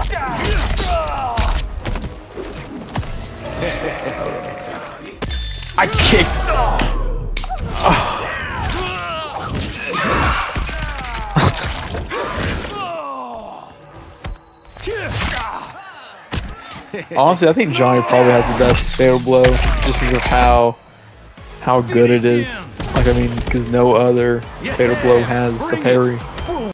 I kicked. Honestly, I think Johnny probably has the best fatal blow, just because of how good it is. Like, I mean, because no other fatal blow has a parry.